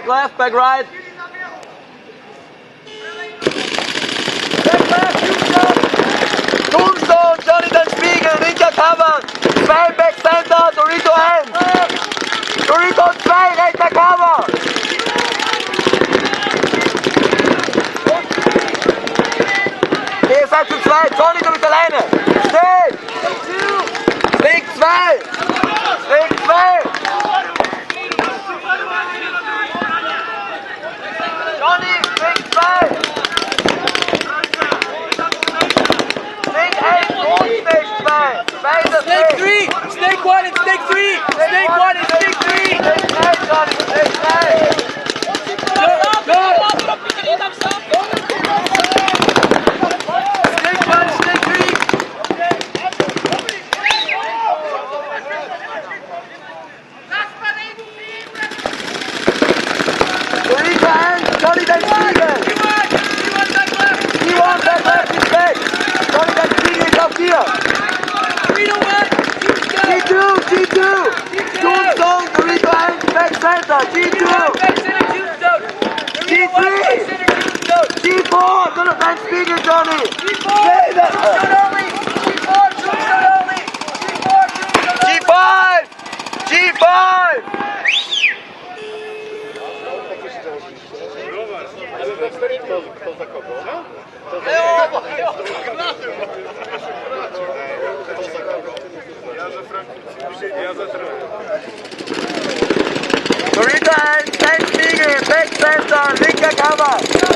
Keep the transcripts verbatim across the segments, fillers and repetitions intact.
left, back right. Back left, Tombstone, Johnny den Spiegel, linker Cover. Zwei Back Center, Dorito eins. Dorito zwei, rechter Cover. Okay, ihr seid zu zweit. Johnny, du bist alleine. Stay. Snake zwei. Snake zwei. Johnny, Snake zwei. Snake eins und Snake zwei. Beide Snake three. Snake one and Snake three. Snake one and Snake three. Snake drei, Johnny. Snake drei. Go, go. Snake one, Snake three. Dorito eins, Johnny den Spiegel. T one back left is back. Johnny den Spiegel ist auf dir. G two, G two. Tombstone, Dorito eins, back center. G two. G three. G four, du noch dein Spiegel, Johnny. G five. G five. To za kogo? Ja za Dorito eins, dein Spiegel, back center, linker Cover.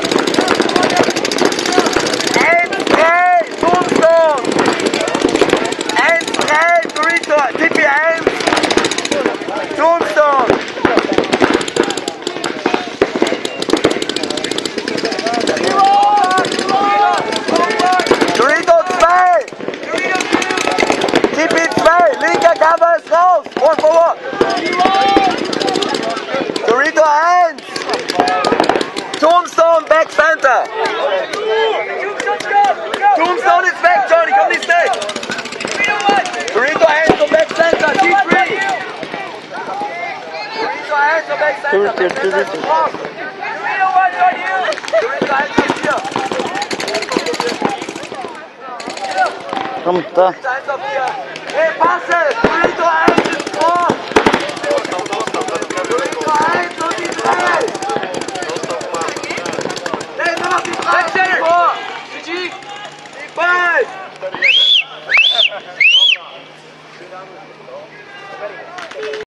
eins drei, Tombstone. eins drei, Dorito, T P eins. Tombstone. Dorito zwei. T P zwei, linker Cover ist raus. One forward. Dorito eins. Tombstone, back center. Tombstone ist weg, Johnny, komm nicht weg. Dorito eins und back center, G three. Dorito eins und back center. Dorito eins und vier. Kommt da. Hey, passe! Dorito eins ist vor! Dorito eins und die drei! Hey, nur noch die drei! Vor! Die five!